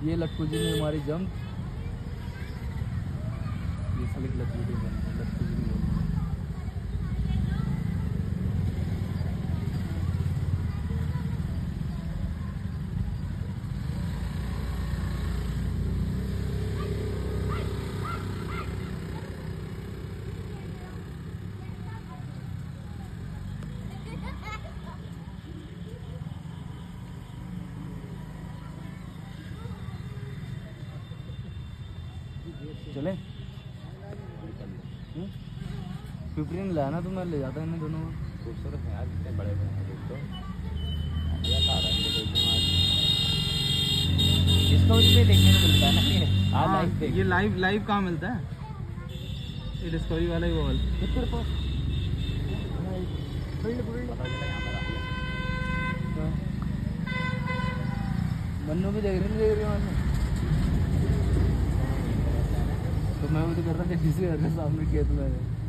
ये लट्टू जी ने हमारी जम ये साले लट्टू जी ने चले पिपरी ने लाया ना तो मैं ले जाता इन्हें दोनों को। खूबसूरत है यार, इतने बड़े बड़े हैं तो इसको उसमें देखने को मिलता है ना। हाँ लाइव, ये लाइव कहाँ मिलता है? ये डिस्कवरी वाला ही वो वाला मन्नू भी देख रही मन्नू तो मैं वो तो कर रहा था किसी घर के सामने खेत में।